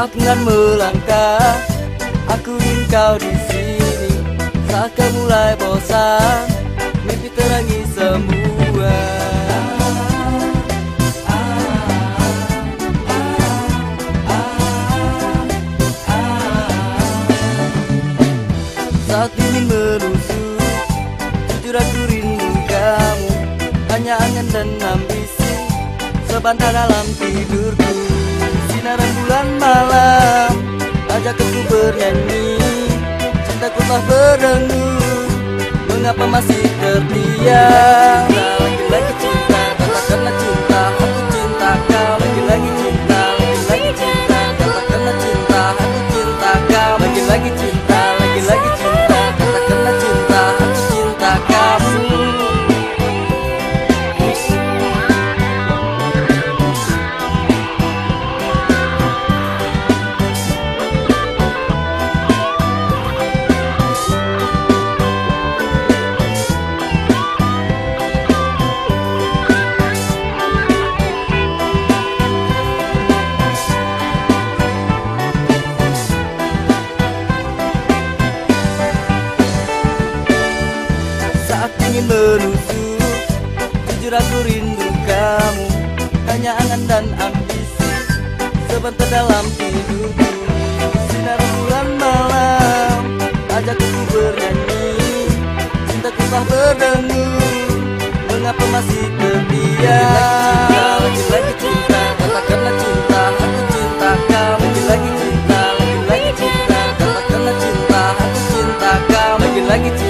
Saat dengan melangkah, aku ingin kau di sini. Saat kau mulai bosan, mimpi terangi semua. Saat ingin menusuk, jujur aku rindu kamu. Hanya angan dan ambisi sebentar dalam tidurku. Sinar bulan malam ajak aku bernyanyi. Cintaku telah berdengung, mengapa masih terdiam? Lagi-lagi cinta, katakanlah cinta, aku cinta kau. Lagi-lagi cinta, lagi-lagi cinta, katakanlah cinta, aku cinta kau. Lagi-lagi cinta, lagi-lagi cinta, katakanlah cinta, aku cinta kamu. Saat ingin menusuk, jujur aku rindu kamu. Hanya angan dan ambisi sebentar dalam tidurku. Sinar bulan malam ajak aku bernyanyi. Cintaku telah berdengung, mengapa masih terdiam? Lagi-lagi cinta, katakanlah cinta, aku cinta kau. Lagi-lagi cinta, lagi-lagi cinta, katakanlah cinta, aku cinta kau. Lagi-lagi cinta.